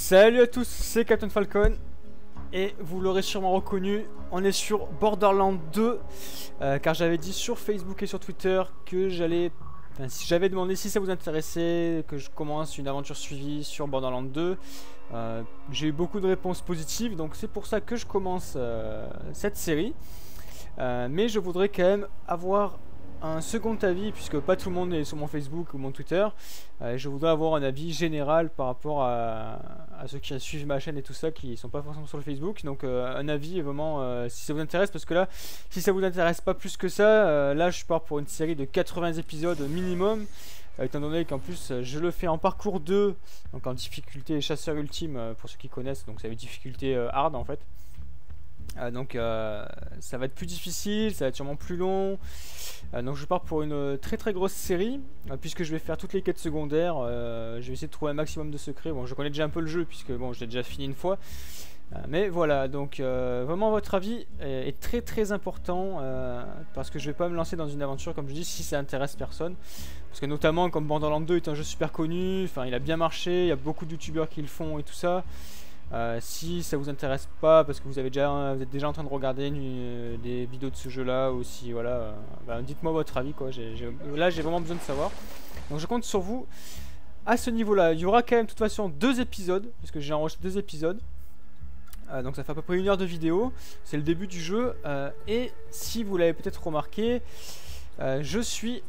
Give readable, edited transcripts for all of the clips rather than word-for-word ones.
Salut à tous, c'est Captain Falcon et vous l'aurez sûrement reconnu, on est sur Borderlands 2 car j'avais dit sur Facebook et sur Twitter que j'allais, si j'avais demandé si ça vous intéressait que je commence une aventure suivie sur Borderlands 2. J'ai eu beaucoup de réponses positives, donc c'est pour ça que je commence cette série. Mais je voudrais quand même avoir un second avis, puisque pas tout le monde est sur mon Facebook ou mon Twitter. Je voudrais avoir un avis général par rapport à ceux qui suivent ma chaîne et tout ça, qui sont pas forcément sur le Facebook. Donc un avis vraiment, si ça vous intéresse, parce que là, si ça vous intéresse pas plus que ça, là je pars pour une série de 80 épisodes minimum. Étant donné qu'en plus je le fais en parcours 2, donc en difficulté chasseur ultime pour ceux qui connaissent, donc c'est une difficulté hard en fait. Donc ça va être plus difficile, ça va être sûrement plus long. Donc je pars pour une très grosse série, puisque je vais faire toutes les quêtes secondaires. Je vais essayer de trouver un maximum de secrets. Bon, je connais déjà un peu le jeu, puisque bon, je l'ai déjà fini une fois. Mais voilà, donc vraiment votre avis est très important, parce que je vais pas me lancer dans une aventure, comme je dis, si ça intéresse personne. Parce que notamment, comme Borderlands 2 est un jeu super connu, enfin il a bien marché, il y a beaucoup de youtubeurs qui le font et tout ça. Si ça vous intéresse pas parce que vous êtes déjà en train de regarder des vidéos de ce jeu là, ou si voilà, dites-moi votre avis quoi. Là j'ai vraiment besoin de savoir, donc je compte sur vous à ce niveau là. Il y aura quand même de toute façon 2 épisodes, parce que j'ai enregistré 2 épisodes, donc ça fait à peu près 1 heure de vidéo. C'est le début du jeu, et si vous l'avez peut-être remarqué, je suis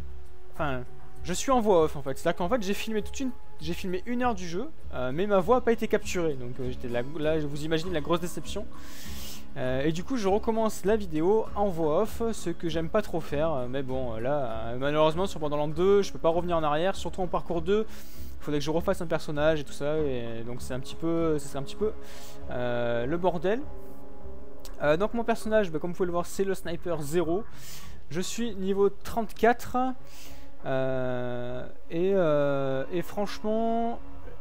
en voix off en fait. C'est-à-dire qu'en fait j'ai filmé 1 heure du jeu, mais ma voix n'a pas été capturée. Donc j'étais là, vous imaginez la grosse déception. Et du coup je recommence la vidéo en voix off, ce que j'aime pas trop faire. Mais bon là, malheureusement sur Borderlands 2, je peux pas revenir en arrière, surtout en parcours 2. Il faudrait que je refasse un personnage et tout ça. Et donc c'est un petit peu, ça serait un petit peu le bordel. Donc mon personnage, comme vous pouvez le voir, c'est le Sniper 0. Je suis niveau 34. Et franchement,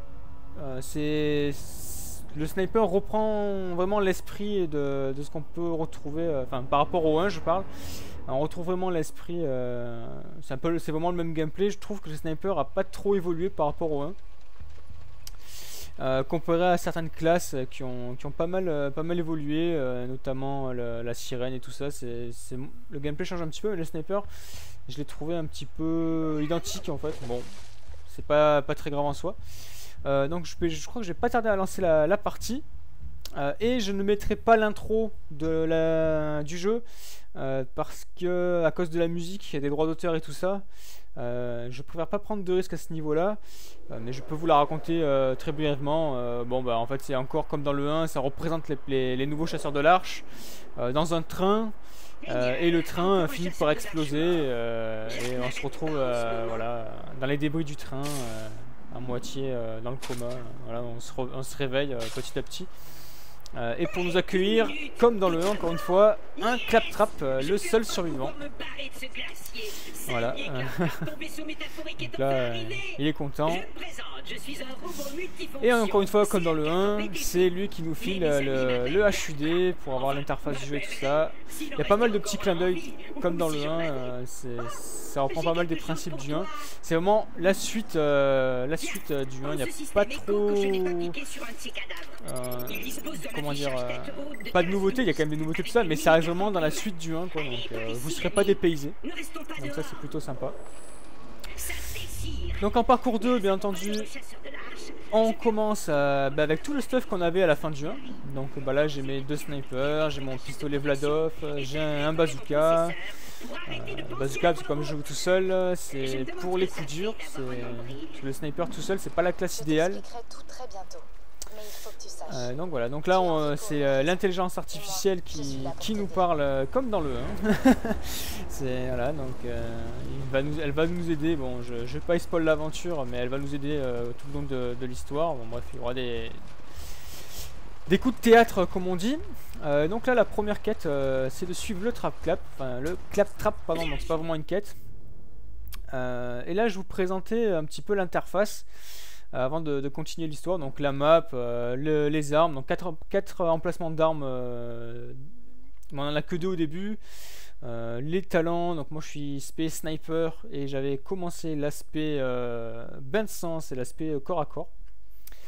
le sniper reprend vraiment l'esprit de ce qu'on peut retrouver, enfin par rapport au 1 je parle. On retrouve vraiment l'esprit, c'est vraiment le même gameplay. Je trouve que le sniper a pas trop évolué par rapport au 1, comparé à certaines classes qui ont pas mal évolué, notamment la sirène et tout ça. Le gameplay change un petit peu, mais le sniper, je l'ai trouvé un petit peu identique en fait. Bon, c'est pas très grave en soi. Donc je crois que je vais pas tarder à lancer la partie. Et je ne mettrai pas l'intro du jeu, parce que à cause de la musique, il y a des droits d'auteur et tout ça. Je préfère pas prendre de risques à ce niveau là, mais je peux vous la raconter très brièvement. Bon en fait c'est encore comme dans le 1, ça représente les nouveaux chasseurs de l'arche dans un train, et le train finit par exploser, et on se retrouve voilà, dans les débris du train, à moitié dans le coma. Voilà, on se réveille petit à petit. Et pour nous accueillir, comme dans le 1 encore une fois, un claptrap, le seul survivant. Voilà. Donc là, il est content. Et encore une fois, comme dans le 1, c'est lui qui nous file le HUD pour avoir l'interface du jeu et tout ça. Il y a pas mal de petits clins d'œil, comme dans le 1. Ça reprend pas mal des principes du 1. C'est vraiment la suite du 1. Il n'y a pas trop... comment dire, pas de nouveautés, il y a quand même des nouveautés tout ça, mais ça reste vraiment dans la suite du 1 quoi, donc vous serez pas dépaysé, donc ça c'est plutôt sympa. Donc en parcours 2 bien entendu on commence avec tout le stuff qu'on avait à la fin du 1. Donc là j'ai mes 2 snipers, j'ai mon pistolet Vladov, j'ai un bazooka. Bazooka, c'est comme je joue tout seul, c'est pour les coups durs. Le sniper tout seul c'est pas la classe idéale. Donc voilà, donc là c'est l'intelligence artificielle qui nous parle comme dans le 1. Voilà, donc elle va nous aider. Bon, je vais pas spoil l'aventure, mais elle va nous aider tout le long de l'histoire. Bon bref, il y aura des coups de théâtre comme on dit. Donc là la première quête, c'est de suivre le claptrap, pardon, donc c'est pas vraiment une quête. Et là je vous présentais un petit peu l'interface avant de continuer l'histoire. Donc la map, les armes, donc 4 emplacements d'armes, on en a que 2 au début. Les talents, donc moi je suis spé sniper et j'avais commencé l'aspect bain de sang, c'est l'aspect corps à corps.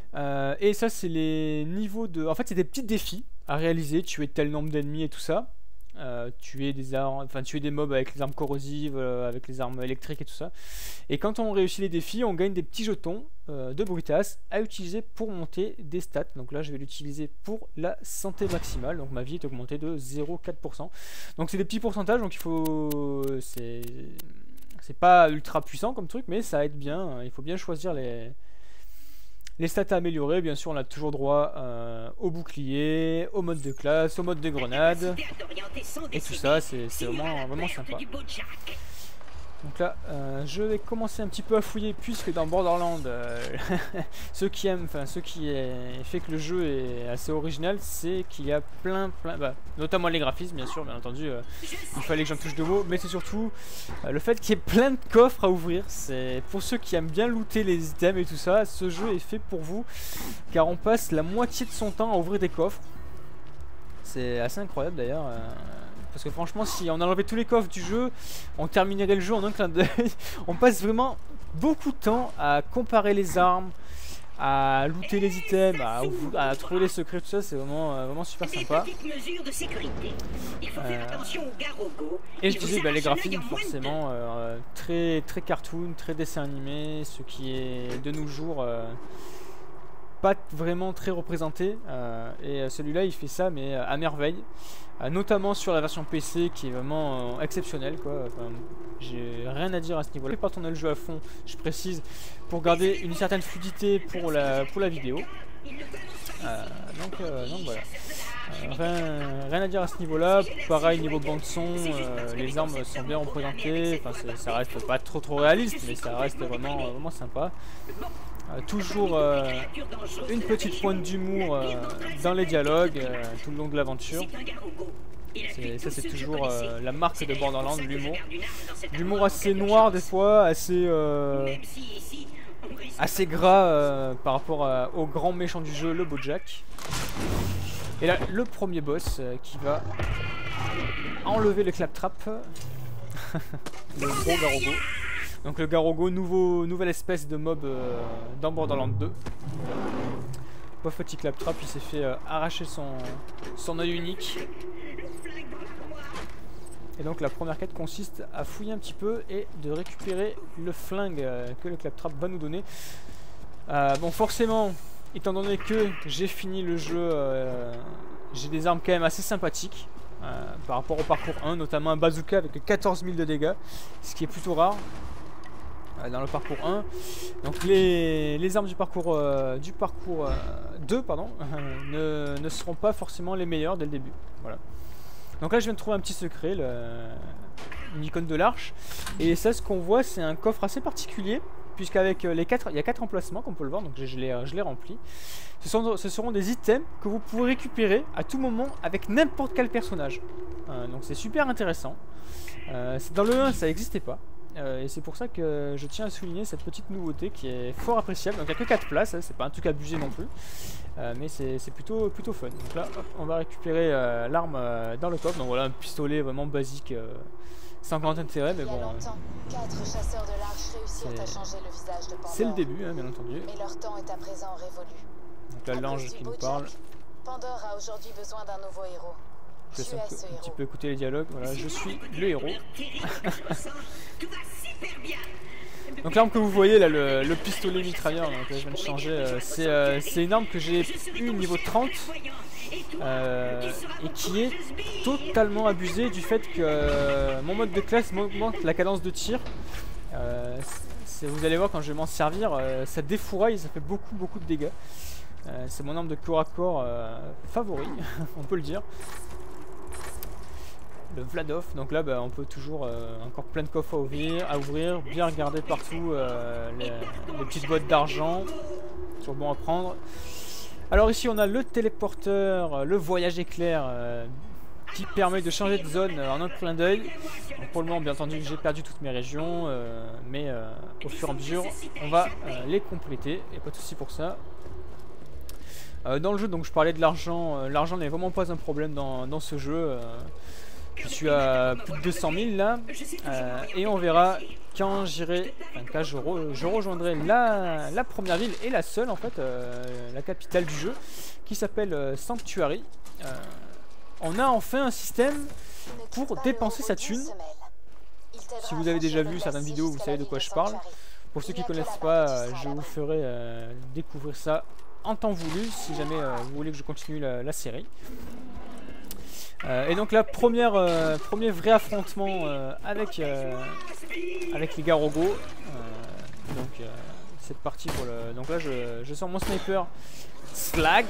Et ça c'est les niveaux de... En fait c'est des petits défis à réaliser, tuer tel nombre d'ennemis et tout ça. Tuer des armes, enfin tuer des mobs avec les armes corrosives, avec les armes électriques et tout ça. Et quand on réussit les défis, on gagne des petits jetons de Brutas à utiliser pour monter des stats. Donc là je vais l'utiliser pour la santé maximale, donc ma vie est augmentée de 0,4%. Donc c'est des petits pourcentages, donc il faut... C'est pas ultra puissant comme truc, mais ça aide bien. Il faut bien choisir les stats à améliorer. Bien sûr on a toujours droit au bouclier, au mode de classe, au mode de grenade. Et tout ça c'est vraiment sympa. Donc là je vais commencer un petit peu à fouiller, puisque dans Borderlands ce qui fait que le jeu est assez original, c'est qu'il y a plein notamment les graphismes bien sûr, bien entendu, il fallait que j'en touche deux mots, mais c'est surtout le fait qu'il y ait plein de coffres à ouvrir. C'est pour ceux qui aiment bien looter les items et tout ça, ce jeu est fait pour vous, car on passe la moitié de son temps à ouvrir des coffres. C'est assez incroyable d'ailleurs. Parce que franchement, si on enlevait tous les coffres du jeu, on terminerait le jeu en un clin d'œil. On passe vraiment beaucoup de temps à comparer les armes, à looter les items, à trouver les secrets, tout ça. C'est vraiment super sympa. Et je disais, les graphismes, forcément, très cartoon, très dessin animé, ce qui est de nos jours... pas vraiment très représenté, et celui-là il fait ça mais à merveille, notamment sur la version PC qui est vraiment exceptionnelle quoi. Enfin, j'ai rien à dire à ce niveau là. Je vais pas tourner le jeu à fond, je précise, pour garder une certaine fluidité pour la vidéo, donc voilà. Rien à dire à ce niveau là. Pareil niveau bande son, les armes sont bien représentées, enfin, ça reste pas trop réaliste, mais ça reste vraiment sympa. Toujours une petite pointe d'humour dans les dialogues tout le long de l'aventure. Ça c'est toujours la marque de Borderlands, l'humour. L'humour assez noir des fois, assez gras par rapport au grand méchant du jeu, le Bojack. Et là le premier boss qui va enlever le claptrap, le gros Garogo. Donc le Garogo, nouvelle espèce de mob dans Borderlands 2. Pauvre petit claptrap, il s'est fait arracher son œil unique. Et donc la première quête consiste à fouiller un petit peu et de récupérer le flingue que le claptrap va nous donner. Bon forcément, étant donné que j'ai fini le jeu, j'ai des armes quand même assez sympathiques. Par rapport au parcours 1, notamment un bazooka avec 14 000 de dégâts, ce qui est plutôt rare dans le parcours 1. Donc les armes du parcours 2 pardon, ne seront pas forcément les meilleures dès le début. Voilà. Donc là je viens de trouver un petit secret, une icône de l'arche. Et ça, ce qu'on voit, c'est un coffre assez particulier, puisqu'avec il y a 4 emplacements comme on peut le voir, donc je l'ai rempli. Ce seront des items que vous pouvez récupérer à tout moment avec n'importe quel personnage. Donc c'est super intéressant. Dans le 1 ça n'existait pas. Et c'est pour ça que je tiens à souligner cette petite nouveauté qui est fort appréciable. Donc il n'y a que 4 places, hein, c'est pas un truc abusé non plus, mais c'est plutôt fun. Donc là hop, on va récupérer l'arme dans le coffre. Donc voilà, un pistolet vraiment basique, sans grand intérêt, mais bon. C'est le début, hein, bien entendu. Mais leur temps est à présent révolu. Donc là l'ange qui nous parle. Pandore a aujourd'hui besoin d'un nouveau héros. Je laisse un petit peu écouter les dialogues. Voilà, je suis le héros. Donc l'arme que vous voyez là, le pistolet mitrailleur, donc je viens de changer, c'est une arme que j'ai eu niveau 30 et qui est totalement abusée du fait que mon mode de classe m'augmente la cadence de tir. Vous allez voir quand je vais m'en servir, ça défouraille, ça fait beaucoup de dégâts. C'est mon arme de corps à corps favori, on peut le dire. Le Vladov, donc là on peut toujours encore plein de coffres à ouvrir, bien regarder partout les petites boîtes d'argent, toujours bon à prendre. Alors ici on a le téléporteur, le voyage éclair qui permet de changer de zone en un clin d'œil. Pour le moment bien entendu j'ai perdu toutes mes régions, mais au fur et à mesure on va les compléter, et pas de souci pour ça. Dans le jeu, donc je parlais de l'argent, l'argent n'est vraiment pas un problème dans ce jeu. Je suis à plus de 200 000 là, et on verra quand j'irai, enfin, quand je rejoindrai la première ville et la seule en fait, la capitale du jeu, qui s'appelle Sanctuary. On a enfin un système pour dépenser sa thune. Si vous avez déjà vu certaines vidéos, vous savez de quoi je parle. Pour ceux qui ne connaissent pas, je vous ferai découvrir ça en temps voulu, si jamais vous voulez que je continue la série. Et donc là, premier vrai affrontement avec les Garogos. Donc c'est parti pour le... Donc là, je sors mon sniper Slag,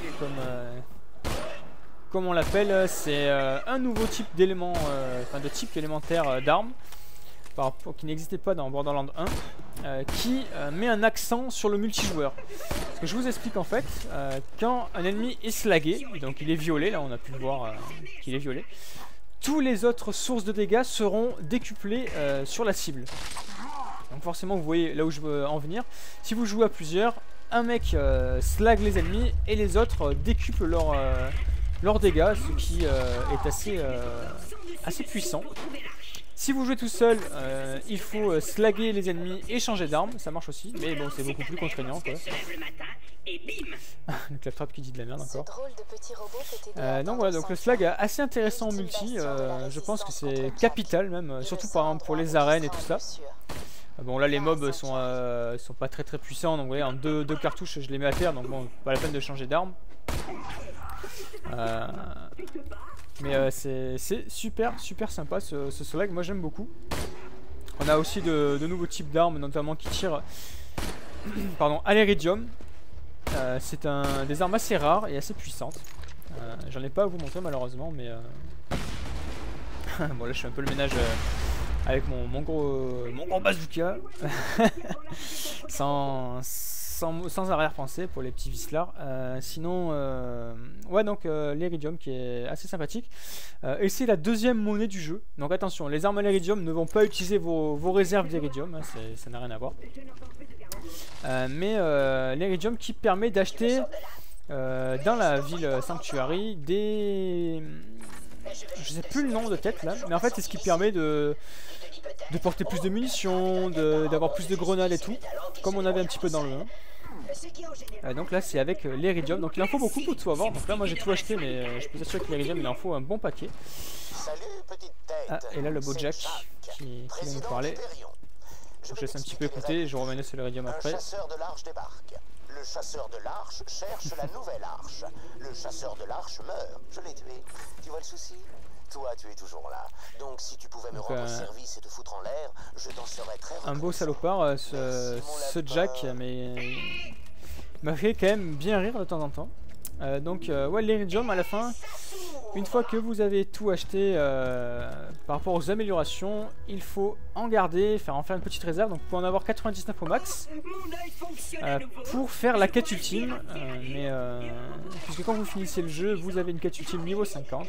comme on l'appelle. C'est un nouveau type d'élément, enfin de type élémentaire d'armes, qui n'existait pas dans Borderlands 1, qui met un accent sur le multijoueur. Ce que je vous explique en fait, quand un ennemi est slagué, donc il est violet, là on a pu le voir qu'il est violet, tous les autres sources de dégâts seront décuplées sur la cible. Donc forcément vous voyez là où je veux en venir. Si vous jouez à plusieurs, un mec slague les ennemis et les autres décuplent leurs dégâts, ce qui est assez puissant. Si vous jouez tout seul, il faut slaguer les ennemis et changer d'arme, ça marche aussi, mais bon c'est beaucoup plus contraignant quoi. Le claptrap qui dit de la merde encore. Donc voilà, donc le slag est assez intéressant en multi, je pense que c'est capital même, surtout par exemple pour les arènes et tout ça. Bon là les mobs sont pas très puissants, donc vous voyez en deux cartouches je les mets à terre, donc bon pas la peine de changer d'arme. Mais c'est super sympa ce slag, moi j'aime beaucoup. On a aussi de nouveaux types d'armes, notamment qui tirent pardon, à l'iridium. C'est des armes assez rares et assez puissantes. J'en ai pas à vous montrer malheureusement, mais bon là je fais un peu le ménage avec mon gros bazooka. sans arrière-pensée pour les petits vislards. Sinon, ouais, donc l'iridium qui est assez sympathique. Et c'est la deuxième monnaie du jeu. Donc attention, les armes à l'iridium ne vont pas utiliser vos réserves d'iridium, hein, ça n'a rien à voir. Mais l'iridium qui permet d'acheter dans la ville Sanctuary des... Je sais plus le nom de tête là, mais en fait c'est ce qui permet de porter plus de munitions, d'avoir plus de grenades et tout, comme on avait un petit peu dans le 1. Donc là c'est avec l'iridium, donc il en faut beaucoup pour tout avoir. Donc là moi j'ai tout acheté, mais je peux vous assurer que l'iridium il en faut un bon paquet. Ah, et là le beau Jack qui vient nous parler. Donc je laisse un petit peu écouter, je reviens sur l'iridium après. Le chasseur de l'arche cherche la nouvelle arche. Le chasseur de l'arche meurt. Je l'ai tué. Tu vois le souci? Toi, tu es toujours là. Donc si tu pouvais me rendre service et te foutre en l'air, je t'en serais très reconnaissant. Un beau salopard, ce Jack, mais il m'a fait quand même bien rire de temps en temps. Donc ouais, l'iridium à la fin, une fois que vous avez tout acheté par rapport aux améliorations, il faut en garder, en faire une petite réserve. Donc vous pouvez en avoir 99 au max pour faire la quête ultime. Puisque quand vous finissez le jeu, vous avez une quête ultime niveau 50.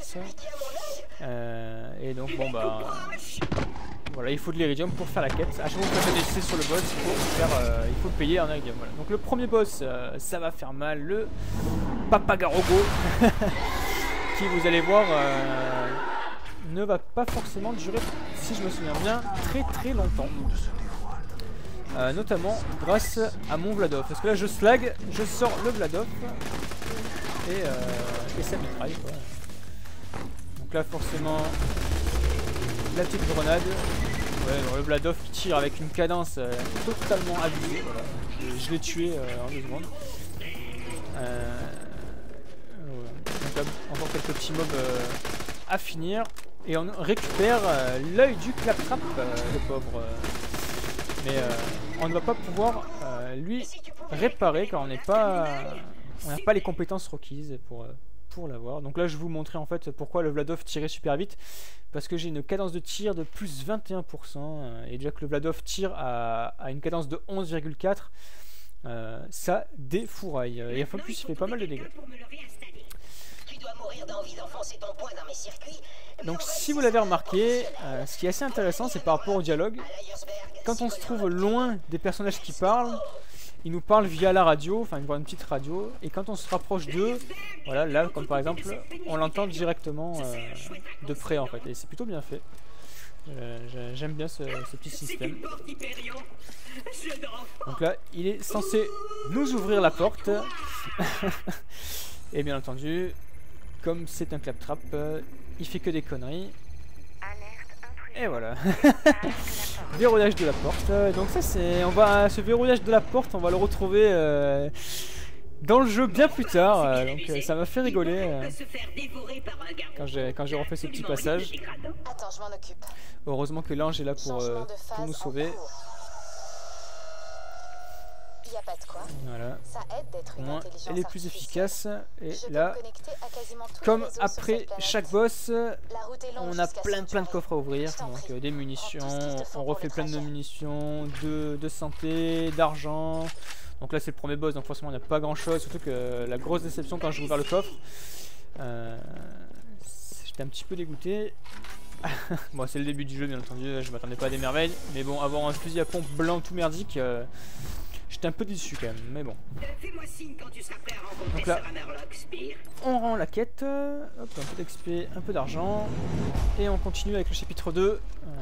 Et donc bon bah voilà, il faut de l'iridium pour faire la quête. À chaque fois que vous faites des essais sur le boss, il faut le payer en iridium. Voilà. Donc le premier boss, ça va faire mal, le Papa Garogo, qui vous allez voir ne va pas forcément durer, si je me souviens bien, très longtemps. Notamment grâce à mon Vladov. Parce que là je slag, je sors le Vladov et ça mitraille quoi. Donc là forcément la petite grenade. Ouais, le Vladov qui tire avec une cadence totalement abusée. Voilà. Je l'ai tué en 2 secondes. Donc là, encore quelques petits mobs à finir. Et on récupère l'œil du claptrap, le pauvre. Mais on ne va pas pouvoir lui réparer car on n'a pas les compétences requises pour l'avoir. Donc là je vais vous montrer en fait pourquoi le Vladov tirait super vite. Parce que j'ai une cadence de tir de plus 21%. Et déjà que le Vladov tire à une cadence de 11,4, ça défouraille. Et en plus il fait pas mal de dégâts. Donc si vous l'avez remarqué, ce qui est assez intéressant c'est par rapport au dialogue. Quand on se trouve loin des personnages qui parlent, ils nous parlent via la radio, enfin une petite radio. Et quand on se rapproche d'eux, voilà, là comme par exemple, on l'entend directement de près en fait. Et c'est plutôt bien fait. J'aime bien ce petit système. Donc là, il est censé nous ouvrir la porte. Et bien entendu, comme c'est un claptrap, il fait que des conneries. Et voilà. Verrouillage de la porte. Donc ça c'est, ce verrouillage de la porte, on va le retrouver dans le jeu bien plus tard. Donc ça m'a fait rigoler quand j'ai refait ce petit passage. Attends, je m'en occupe. Heureusement que l'ange est là pour nous sauver. Y a pas de quoi. Voilà. Ça aide d'être une intelligence elle est plus efficace. Et Je peux là, me connecter à quasiment tous comme les réseaux sur après cette planète. chaque boss, La route est longue on a jusqu'à plein de Sanctuary. coffres à ouvrir. Je t'en Donc prie. des munitions, Prends tout ce qu'il te faut on pour refait le plein de trajet. munitions, de santé, d'argent. Donc là c'est le premier boss, donc forcément il n'y a pas grand chose. Surtout que la grosse déception quand j'ai ouvert le coffre, j'étais un petit peu dégoûté. Bon, c'est le début du jeu bien entendu, je m'attendais pas à des merveilles. Mais bon, avoir un fusil à pompe blanc tout merdique, j'étais un peu déçu quand même, mais bon. Fais-moi signe quand tu seras prêt à rencontrer Donc là, Sarah Murlock, Spear. on rend la quête, hop, un peu d'XP, un peu d'argent. Et on continue avec le chapitre 2.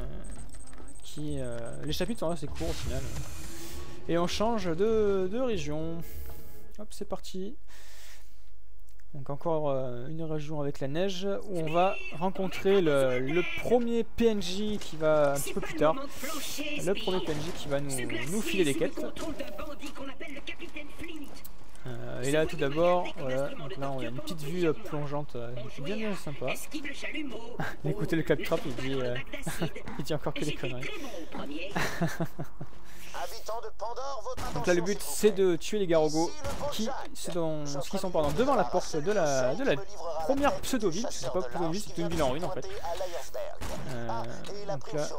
Les chapitres sont assez courts au final. Et on change de région. Hop, c'est parti. Donc encore une région avec la neige où on va rencontrer le premier PNJ qui va un petit peu plus tard. Le premier PNJ qui va nous filer des quêtes. Et là tout d'abord, voilà, donc là on a une petite vue plongeante, c'est bien sympa. Écoutez le claptrap, il dit, il dit encore que des conneries. Habitants de Pandore, votre Donc là le attention, but s'il vous c'est plaît. de tuer les garogos Ici, le qui Bojack. sont pardon, devant la porte de la première pseudo-ville, parce que c'est pas pseudo-ville, c'est une ville en ruine en fait. Donc là,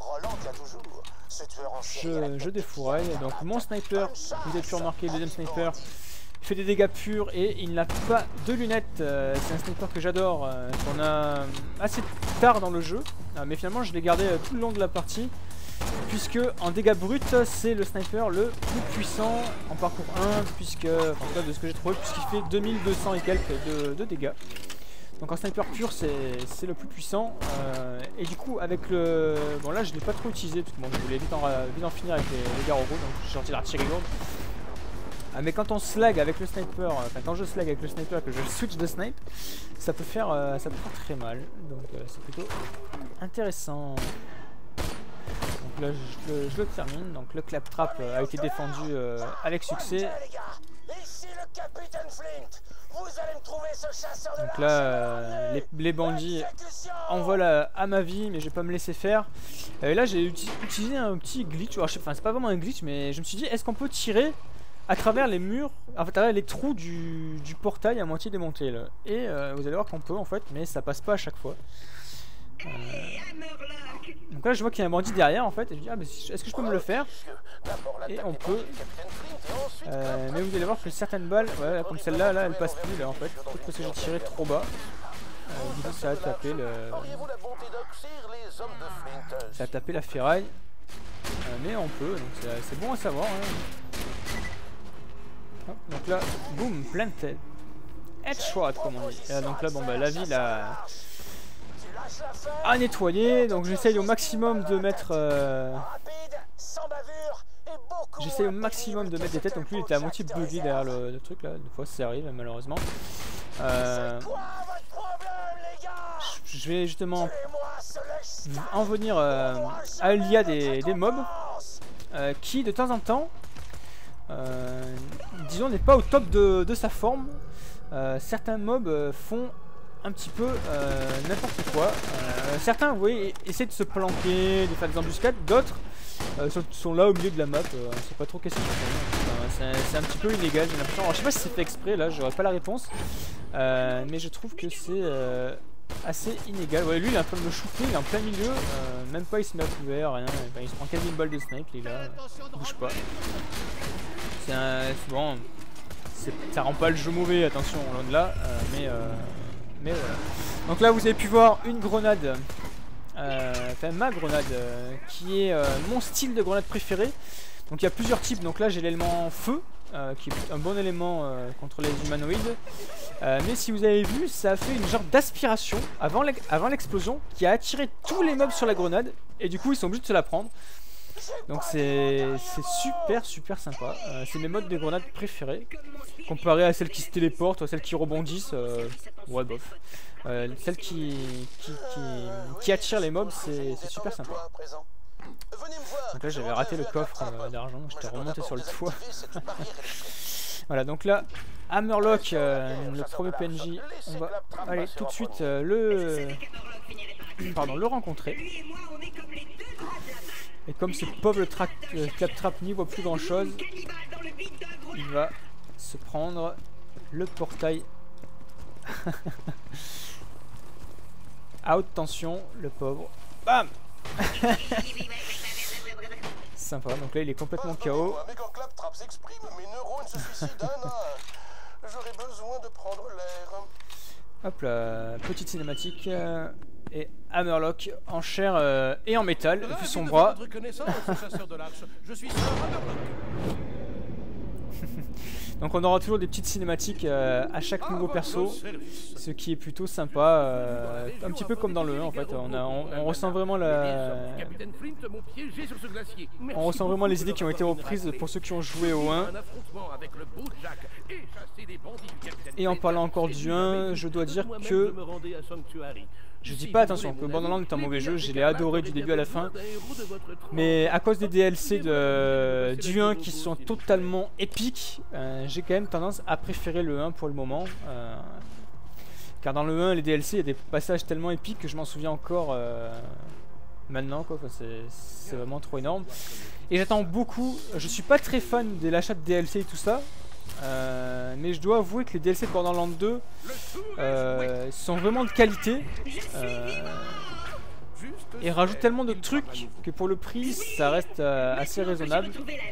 je défouraille, donc mon sniper, vous avez pu remarquer, le deuxième sniper, il fait des dégâts purs et il n'a pas de lunettes, c'est un sniper que j'adore, qu'on a assez tard dans le jeu, mais finalement je l'ai gardé tout le long de la partie. Puisque en dégâts bruts c'est le sniper le plus puissant en parcours 1, puisque, en tout cas de ce que j'ai trouvé, puisqu'il fait 2200 et quelques de dégâts. Donc en sniper pur c'est le plus puissant, et du coup avec le... Bon là je l'ai pas trop utilisé parce que bon, je voulais vite en finir avec les garogos, donc j'ai sorti l'artillerie lourde. Mais quand on slag avec le sniper, enfin quand je slag avec le sniper et que je switch de snipe, ça peut faire très mal, donc c'est plutôt intéressant. Donc là je le termine, donc le claptrap a été défendu avec succès. Donc là les bandits envolent à ma vie, mais je vais pas me laisser faire. Et là j'ai utilisé un petit glitch, enfin c'est pas vraiment un glitch, mais je me suis dit est-ce qu'on peut tirer à travers les murs, à travers les trous du portail à moitié démonté là. Et vous allez voir qu'on peut en fait, mais ça passe pas à chaque fois. Donc là je vois qu'il y a un bandit derrière en fait et je dis ah mais est-ce que je peux me le faire? Et on peut, mais vous allez voir que certaines balles, ouais, comme celle-là là elle passe plus là en fait, peut-être parce que j'ai tiré trop bas. Du coup ça a tapé la ferraille, mais on peut, donc c'est bon à savoir hein. Hop, donc là boum, planted, headshot comme on dit. Donc là bon bah la ville à nettoyer, donc j'essaye au maximum de mettre des têtes, donc lui il était à moitié bugué derrière le truc là, des fois ça arrive malheureusement. Je vais justement en venir à l'IA des mobs qui de temps en temps disons n'est pas au top de sa forme. Certains mobs font un petit peu n'importe quoi. Certains, vous voyez, essaient de se planquer, de faire des embuscades. D'autres sont là au milieu de la map. On sait pas trop qu'est-ce qu'ils font. C'est un petit peu illégal, j'ai l'impression. Alors, je sais pas si c'est fait exprès, là, j'aurais pas la réponse. Mais je trouve que c'est assez inégal. Ouais, lui, il est en train de me shooter, il est en plein milieu. Même pas, il se met à couvert, rien. Enfin, il se prend quasi une balle de snipe, il est là. Il bouge pas. C'est bon. Ça rend pas le jeu mauvais, attention, loin de là. Mais voilà. Donc là vous avez pu voir une grenade, enfin ma grenade, qui est mon style de grenade préféré. Donc il y a plusieurs types, donc là j'ai l'élément feu, qui est un bon élément contre les humanoïdes. Mais si vous avez vu, ça a fait une genre d'aspiration avant l'explosion qui a attiré tous les mobs sur la grenade. Et du coup, ils sont obligés de se la prendre. Donc c'est super sympa. C'est mes modes de grenade préférés. Comparé à celles qui se téléportent ou à celles qui rebondissent. Ouais, bof. Celles qui attirent les mobs, c'est super sympa. Donc là j'avais raté le coffre d'argent, j'étais remonté sur le toit. Voilà, donc là Hammerlock, le premier PNJ, on va aller tout de suite le rencontrer. Et comme ce pauvre claptrap n'y voit plus grand chose, il va se prendre le portail à haute tension, le pauvre. Bam. Sympa, donc là il est complètement KO. Quand Claptrap s'exprime, mes neurones se suicident un à un. J'aurais besoin de prendre l'air. Hop là, petite cinématique. Et Hammerlock en chair et en métal, vu son bras. Donc on aura toujours des petites cinématiques à chaque nouveau perso, ce qui est plutôt sympa, un petit peu comme dans le 1 en fait, on ressent vraiment les idées qui ont été reprises pour ceux qui ont joué au 1. Et en parlant encore du 1, je dois dire que je dis pas attention que Borderlands est un mauvais jeu, je l'ai adoré du début à la fin, mais à cause des DLC du 1 qui sont totalement épiques, j'ai quand même tendance à préférer le 1 pour le moment, car dans le 1 les DLC il y a des passages tellement épiques que je m'en souviens encore maintenant quoi, c'est vraiment trop énorme, et j'attends beaucoup. Je suis pas très fan de l'achat de DLC et tout ça, mais je dois avouer que les DLC de Borderlands 2 sont vraiment de qualité et rajoutent tellement de trucs que pour le prix ça reste assez raisonnable,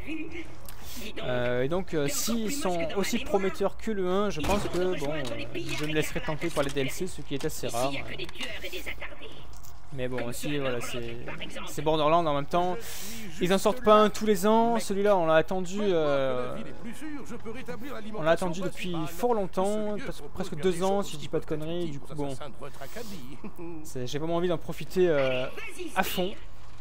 et donc s'ils sont aussi prometteurs que le 1, je pense que bon, je me laisserai tenter par les DLC, ce qui est assez rare. Mais bon, aussi, voilà, c'est Borderlands en même temps. Ils en sortent pas un tous les ans. Celui-là, on l'a attendu depuis fort longtemps, presque 2 ans, si je dis pas de conneries. Du coup, bon, j'ai vraiment envie d'en profiter à fond.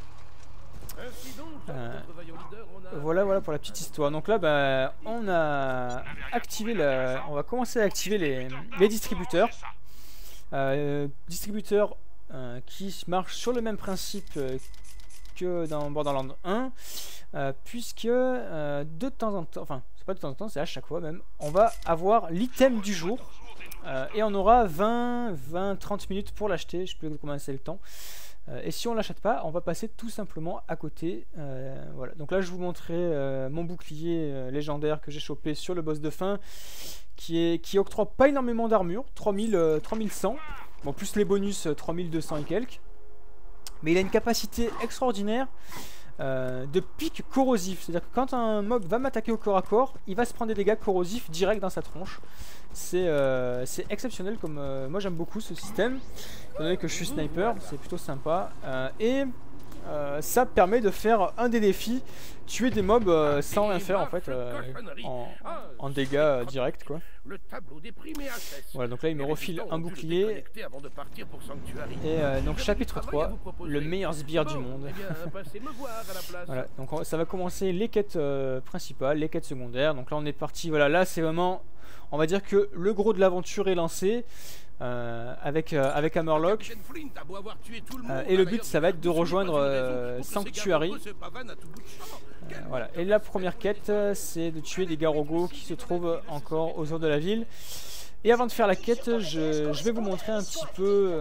Voilà pour la petite histoire. Donc là, bah, on va commencer à activer les distributeurs. Distributeurs qui marche sur le même principe que dans Borderlands 1, puisque de temps en temps, enfin c'est pas de temps en temps, c'est à chaque fois même, on va avoir l'item du jour, et on aura 20-30 minutes pour l'acheter, je peux commencer le temps, et si on l'achète pas, on va passer tout simplement à côté. Voilà, donc là je vous montrerai mon bouclier légendaire que j'ai chopé sur le boss de fin, qui octroie pas énormément d'armure, 3100. Bon, plus les bonus 3200 et quelques. Mais il a une capacité extraordinaire de pic corrosif. C'est-à-dire que quand un mob va m'attaquer au corps à corps, il va se prendre des dégâts corrosifs direct dans sa tronche. C'est exceptionnel, comme moi j'aime beaucoup ce système. Étant donné que je suis sniper, c'est plutôt sympa. Ça permet de faire un des défis, tuer des mobs sans rien faire en fait, en dégâts directs quoi. Voilà, donc là il me refile un bouclier. Et donc chapitre 3, le meilleur sbire du monde. Voilà, donc ça va commencer les quêtes principales, les quêtes secondaires. Donc là on est parti, voilà, là c'est vraiment, on va dire que le gros de l'aventure est lancé. Avec Hammerlock, et le but ça va être de rejoindre Sanctuary. Voilà. Et la première quête c'est de tuer des Garogos qui se trouvent encore aux heures de la ville. Et avant de faire la quête, je vais vous montrer un petit peu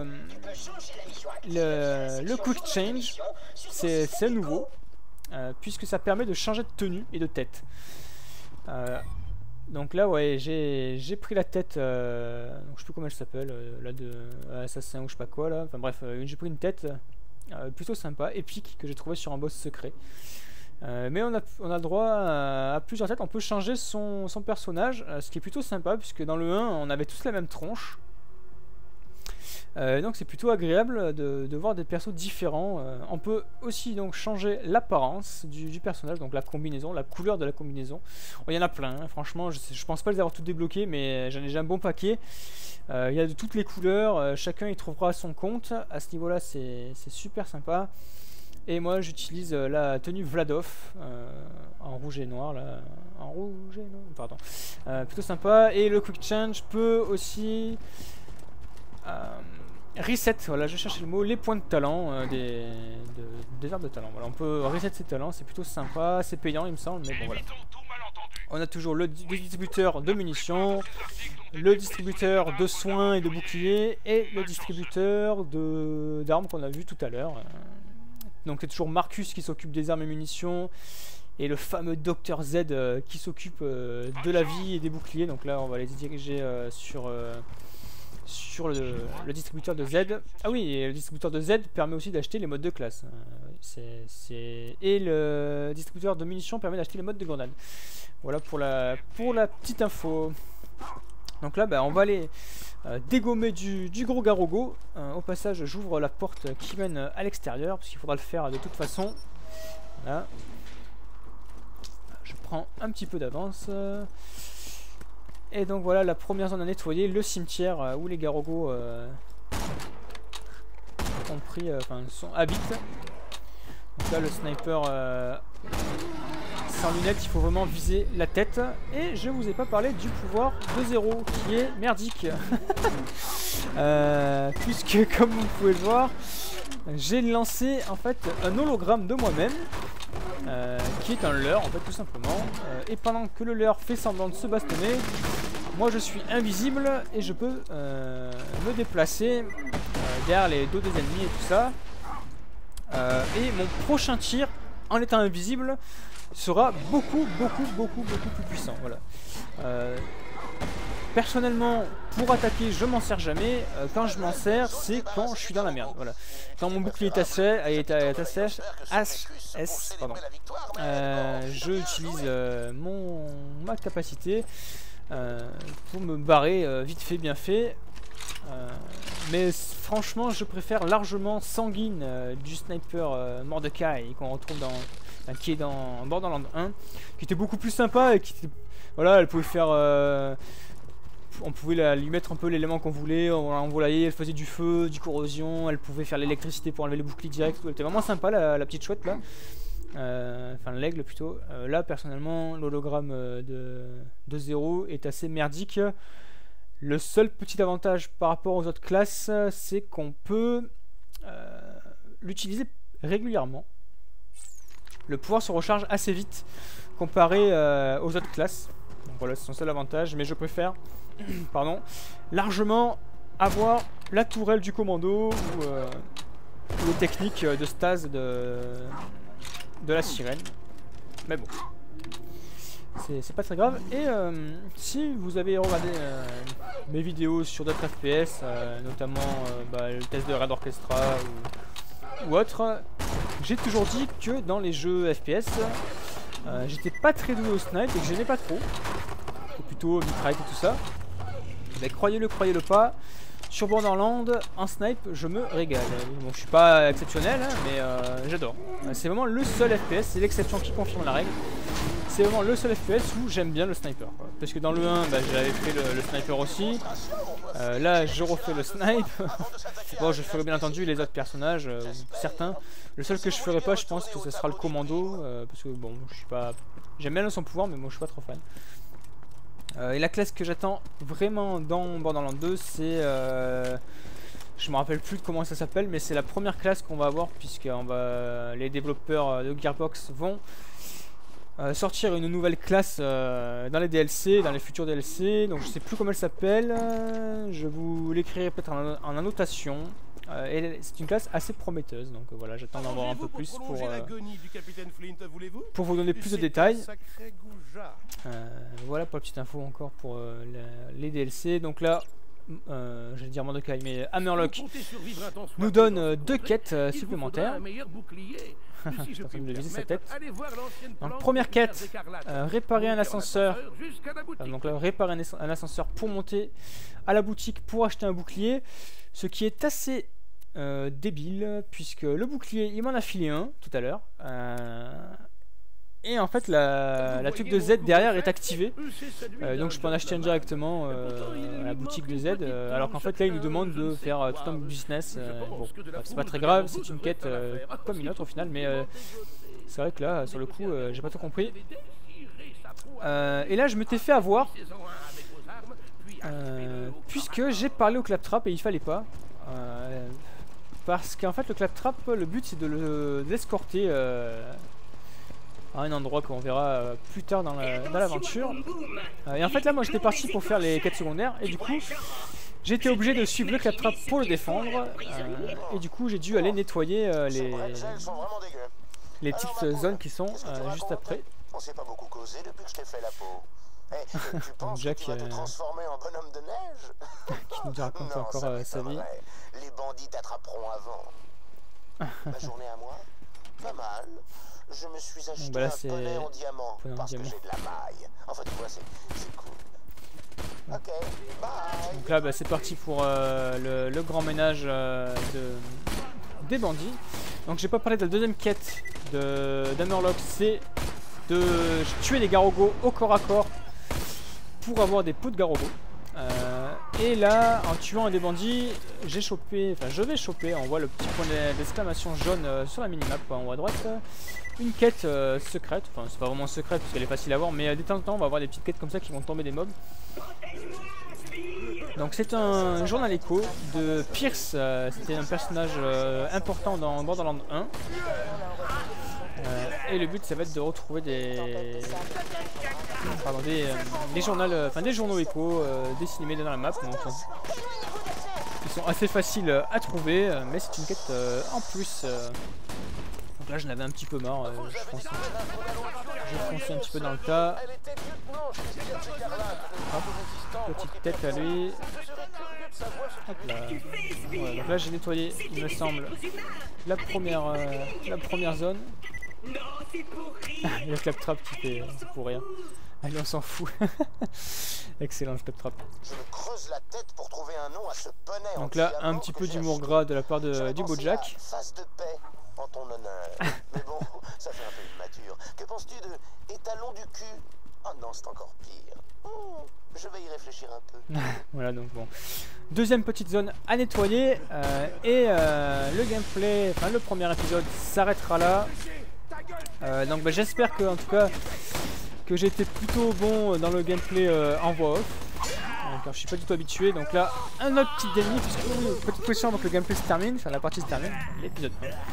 le Quick Change. C'est nouveau, puisque ça permet de changer de tenue et de tête. Donc là ouais, j'ai pris la tête, donc je sais plus comment elle s'appelle, là de assassin ou je sais pas quoi là, enfin bref, j'ai pris une tête plutôt sympa, épique, que j'ai trouvé sur un boss secret. Mais on a le droit à plusieurs têtes, on peut changer son personnage, ce qui est plutôt sympa, puisque dans le 1 on avait tous la même tronche. Donc c'est plutôt agréable de voir des persos différents. On peut aussi donc changer l'apparence du personnage, donc la combinaison, la couleur de la combinaison. Il y en a plein, hein, franchement, je pense pas les avoir toutes débloquées, mais j'en ai déjà un bon paquet. Il y a de toutes les couleurs, chacun y trouvera son compte. À ce niveau-là, c'est super sympa. Et moi, j'utilise la tenue Vladov en rouge et noir, là. En rouge et noir, pardon. Plutôt sympa. Et le Quick Change peut aussi reset, voilà, je cherchais le mot, les points de talent des arbres de talent. Voilà, on peut reset ses talents, c'est plutôt sympa, c'est payant il me semble, mais bon voilà. On a toujours le distributeur de munitions, le distributeur de soins et de boucliers et le distributeur d'armes qu'on a vu tout à l'heure. Donc c'est toujours Marcus qui s'occupe des armes et munitions et le fameux Dr Z qui s'occupe de la vie et des boucliers. Donc là on va les diriger sur le distributeur de Z. Ah oui, et le distributeur de Z permet aussi d'acheter les modes de classe. Et le distributeur de munitions permet d'acheter les modes de grenade. Voilà pour la petite info. Donc là, on va aller dégommer du gros Garogo. Au passage, j'ouvre la porte qui mène à l'extérieur, parce qu'il faudra le faire de toute façon. Voilà. Je prends un petit peu d'avance. Et donc voilà la première zone à nettoyer, le cimetière où les Garogos habitent. Donc là le sniper sans lunettes, il faut vraiment viser la tête. Et je vous ai pas parlé du pouvoir de 0 qui est merdique. Puisque comme vous pouvez le voir, j'ai lancé en fait un hologramme de moi-même. Qui est un leurre en fait tout simplement, et pendant que le leurre fait semblant de se bastonner, moi je suis invisible et je peux me déplacer derrière les dos des ennemis et tout ça, et mon prochain tir en étant invisible sera beaucoup plus puissant. Voilà. Personnellement, pour attaquer, je m'en sers jamais. Quand je m'en sers, c'est quand je suis dans la merde. Voilà. Quand mon bouclier est assèche, je utilise ma capacité pour me barrer vite fait, bien fait. Mais franchement, je préfère largement Sanguine du sniper Mordecai qu'on retrouve qui est dans Borderlands 1, qui était beaucoup plus sympa et qui était, voilà, elle pouvait faire. On pouvait lui mettre un peu l'élément qu'on voulait, on l'envoyait, elle faisait du feu, du corrosion, elle pouvait faire l'électricité pour enlever les boucliers direct. Elle était vraiment sympa la petite chouette là. Enfin l'aigle plutôt. Là personnellement l'hologramme de 0 est assez merdique. Le seul petit avantage par rapport aux autres classes, c'est qu'on peut l'utiliser régulièrement. Le pouvoir se recharge assez vite comparé aux autres classes. Donc voilà, c'est son seul avantage, mais je préfère largement avoir la tourelle du commando ou les techniques de stase de la sirène. Mais bon, c'est pas très grave. Et si vous avez regardé mes vidéos sur d'autres FPS, notamment le test de Red Orchestra ou autre, j'ai toujours dit que dans les jeux FPS, j'étais pas très doué au snipe et que j'aimais pas trop. Plutôt mitraille et tout ça. Mais croyez-le pas, sur Borderlands, en snipe, je me régale. Bon, je suis pas exceptionnel, hein, mais j'adore. C'est vraiment le seul FPS, c'est l'exception qui confirme la règle. C'est vraiment le seul FPS où j'aime bien le sniper, quoi. Parce que dans le 1, j'avais fait le sniper aussi. Là, je refais le snipe. Bon, je ferai bien entendu les autres personnages, certains. Le seul que je ferai pas, je pense que ce sera le commando. Parce que bon, je suis pas. J'aime bien son pouvoir, mais moi je suis pas trop fan. Et la classe que j'attends vraiment dans Borderlands 2, c'est... je me rappelle plus de comment ça s'appelle, mais c'est la première classe qu'on va avoir, puisque les développeurs de Gearbox vont sortir une nouvelle classe dans les DLC, dans les futurs DLC. Donc je sais plus comment elle s'appelle, je vous l'écrirai peut-être en annotation. Et c'est une classe assez prometteuse, donc voilà, j'attends d'en voir un peu plus pour vous donner plus de détails. Voilà pour la petite info encore pour les DLC. Donc là, j'allais dire Mordecai, mais Hammerlock nous donne 2 quêtes supplémentaires. Je suis en train de viser sa tête. Donc, première quête, réparer un ascenseur. Donc là, réparer un ascenseur pour monter à la boutique pour acheter un bouclier. Ce qui est assez débile, puisque le bouclier, il m'en a filé un tout à l'heure. Et en fait, la truc de Z derrière est activée. Donc je peux en acheter un directement à la boutique de Z. Alors qu'en fait, là, il nous demande de faire tout un business. Bon, c'est pas très grave, c'est une quête comme une autre au final. Mais c'est vrai que là, sur le coup, j'ai pas tout compris. Et là, je m'étais fait avoir. Puisque j'ai parlé au claptrap et il fallait pas. Parce qu'en fait, le claptrap, le but c'est de l'escorter. À un endroit qu'on verra plus tard dans l'aventure. Et en fait là moi j'étais parti pour faire les quêtes secondaires et du coup j'étais obligé de suivre le claptrap pour le défendre et du coup j'ai dû aller nettoyer les petites zones qui sont juste après. On s'est pas beaucoup causé depuis que je t'ai fait la peau. Tu penses Jack, que tu vas te transformer en bonhomme de neige? Qui nous raconte non, encore sa vie. Les bandits t'attraperont avant. Ma journée à moi? Pas mal. Je me suis acheté là, un poney en diamant parce que j'ai de la maille. Enfin, tu vois, c'est cool. Ok, bye. Donc là, c'est parti pour le grand ménage des bandits. Donc, j'ai pas parlé de la deuxième quête d'Hammerlock, c'est de tuer les garogos au corps à corps pour avoir des pots de garogos. Et là, en tuant un des bandits, je vais choper, on voit le petit point d'exclamation jaune sur la minimap en haut à droite, une quête secrète, enfin c'est pas vraiment secrète parce qu'elle est facile à voir, mais de temps en temps on va avoir des petites quêtes comme ça qui vont tomber des mobs. Donc c'est un journal écho de Pierce, c'était un personnage important dans Borderlands 1. Et le but ça va être de retrouver des journaux échos dessinés dans la map. Donc, ils sont assez faciles à trouver, mais c'est une quête en plus. Donc là, je n'avais un petit peu marre. Je fonçais un petit peu dans le tas. Hop, petite tête à lui. Hop là. Voilà, donc là, j'ai nettoyé, il me semble, la première zone. Le claptrap qui fait pour rien. Allez, on s'en fout. Excellent le claptrap. Je me creuse la tête pour trouver un nom à ce poney. Donc là, un petit peu d'humour gras de la part du beau Jack. Face de paix en ton honneur. Mais bon, ça fait un peu immature. Que penses-tu de étalon du cul? Oh non, c'est encore pire. Je vais y réfléchir un peu. Voilà, donc bon. Deuxième petite zone à nettoyer. Et le gameplay, enfin le premier épisode s'arrêtera là. Donc j'espère que en tout cas que j'ai été plutôt bon dans le gameplay en voix off, car je suis pas du tout habitué. Donc là un autre petit déni puisque petite question avant que le gameplay se termine, enfin la partie se termine, l'épisode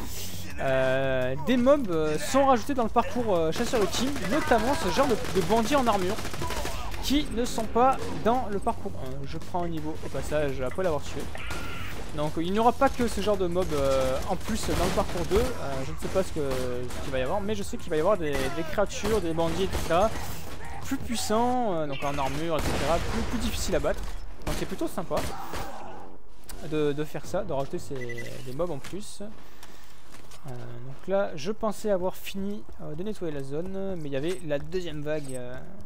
1. Des mobs sont rajoutés dans le parcours chasseur ultime, notamment ce genre de bandits en armure qui ne sont pas dans le parcours 1. Je prends un niveau au passage après l'avoir tué. Donc il n'y aura pas que ce genre de mob en plus dans le parcours 2, je ne sais pas ce qu'il va y avoir, mais je sais qu'il va y avoir des créatures, des bandits, etc. Plus puissants, donc en armure, etc. Plus difficiles à battre. Donc c'est plutôt sympa de faire ça, de rajouter des mobs en plus. Donc là je pensais avoir fini de nettoyer la zone, mais il y avait la deuxième vague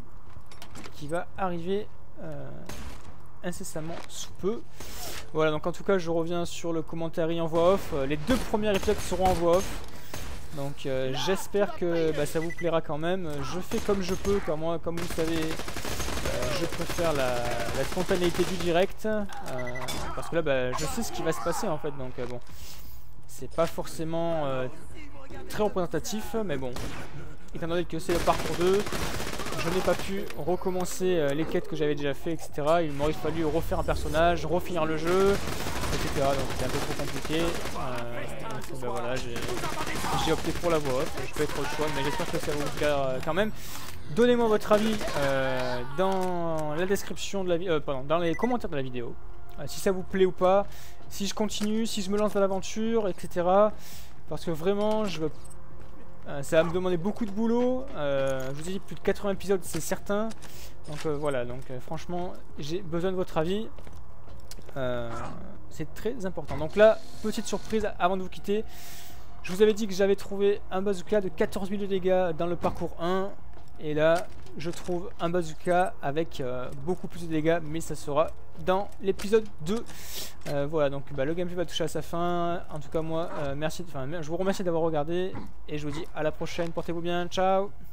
qui va arriver incessamment sous peu. Voilà, donc en tout cas je reviens sur le commentaire en voix off. Les 2 premiers épisodes seront en voix off, donc j'espère que ça vous plaira quand même. Je fais comme je peux, car moi comme vous le savez je préfère la spontanéité du direct, parce que là je sais ce qui va se passer en fait, donc bon, c'est pas forcément très représentatif, mais bon, étant donné que c'est le parcours 2, je n'ai pas pu recommencer les quêtes que j'avais déjà fait, etc. Il m'aurait fallu refaire un personnage, refinir le jeu, etc. Donc c'est un peu trop compliqué. Voilà, j'ai opté pour la voix off. Je peux être trop le choix, mais j'espère que ça va vous plaire quand même. Donnez-moi votre avis dans la description de la dans les commentaires de la vidéo. Si ça vous plaît ou pas, si je continue, si je me lance dans l'aventure, etc. Parce que vraiment, ça va me demander beaucoup de boulot. Je vous ai dit plus de 80 épisodes, c'est certain. Donc voilà, donc franchement, j'ai besoin de votre avis. C'est très important. Donc là, petite surprise avant de vous quitter. Je vous avais dit que j'avais trouvé un bazooka de 14 000 de dégâts dans le parcours 1. Et là, je trouve un bazooka avec beaucoup plus de dégâts, mais ça sera dans l'épisode 2. Voilà, donc le gameplay va toucher à sa fin. En tout cas, moi, je vous remercie d'avoir regardé. Et je vous dis à la prochaine. Portez-vous bien. Ciao!